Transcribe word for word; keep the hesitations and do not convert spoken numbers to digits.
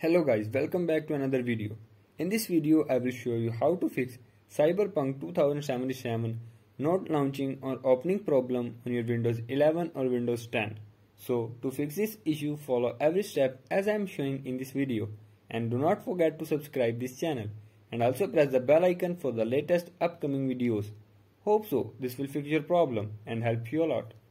Hello guys, welcome back to another video. In this video I will show you how to fix Cyberpunk twenty seventy-seven not launching or opening problem on your Windows eleven or Windows ten. So to fix this issue, follow every step as I am showing in this video, and do not forget to subscribe this channel and also press the bell icon for the latest upcoming videos. Hope so this will fix your problem and help you a lot.